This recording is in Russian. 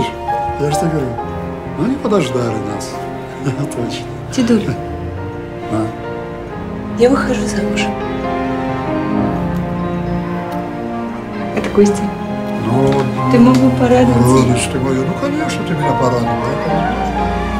Я же тебе говорю. Ну, они подождали нас. Точно. Дедуль, я выхожу замуж. Это Костя. Ну, ты мог бы порадоваться. Родочка моя, ну, конечно, ты меня порадовала.